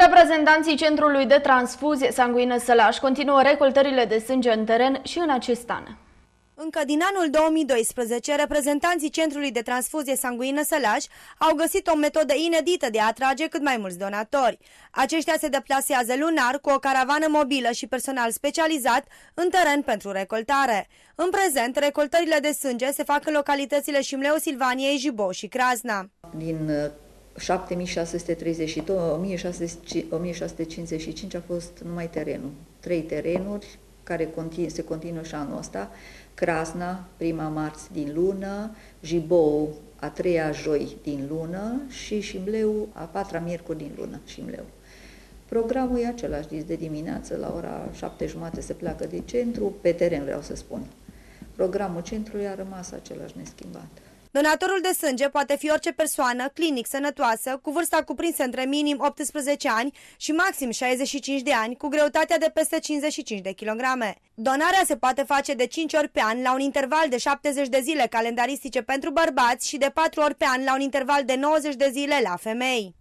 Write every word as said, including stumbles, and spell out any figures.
Reprezentanții Centrului de Transfuzie Sanguină Sălaș continuă recoltările de sânge în teren și în acest an. Încă din anul două mii doisprezece, reprezentanții Centrului de Transfuzie Sanguină Sălaș au găsit o metodă inedită de a atrage cât mai mulți donatori. Aceștia se deplasează lunar cu o caravană mobilă și personal specializat în teren pentru recoltare. În prezent, recoltările de sânge se fac în localitățile Șimleu, Silvaniei, Jibou și Crasna. Din șapte mii șase sute treizeci și doi, o mie șase sute cincizeci și cinci a fost numai terenul. Trei terenuri care continu, se continuă și anul ăsta. Crasna, prima marți din lună, Jibou, a treia joi din lună și Șimleu, a patra miercuri din lună, Șimleu. Programul e același, de dimineață la ora șapte jumate se pleacă de centru, pe teren vreau să spun. Programul centrului a rămas același neschimbat. Donatorul de sânge poate fi orice persoană clinic sănătoasă, cu vârsta cuprinsă între minim optsprezece ani și maxim șaizeci și cinci de ani, cu greutatea de peste cincizeci și cinci de kilograme. Donarea se poate face de cinci ori pe an la un interval de șaptezeci de zile calendaristice pentru bărbați și de patru ori pe an la un interval de nouăzeci de zile la femei.